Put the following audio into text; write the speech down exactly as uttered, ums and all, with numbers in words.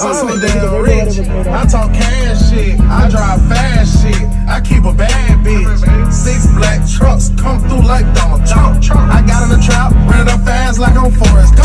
I'm so damn rich. I talk cash shit. I drive fast shit. I keep a bad bitch. Six black trucks come through like Donald Trump. I got in the trap, ran up fast like I'm Forrest.